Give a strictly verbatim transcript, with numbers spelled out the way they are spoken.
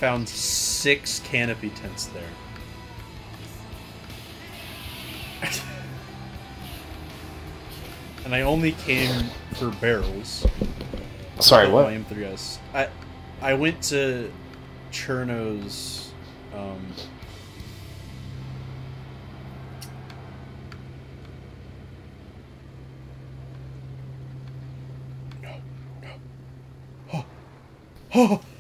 found six canopy tents there. And I only came for barrels. Sorry, what? My M three S. I I went to Cherno's. Um, no, no. Oh, oh.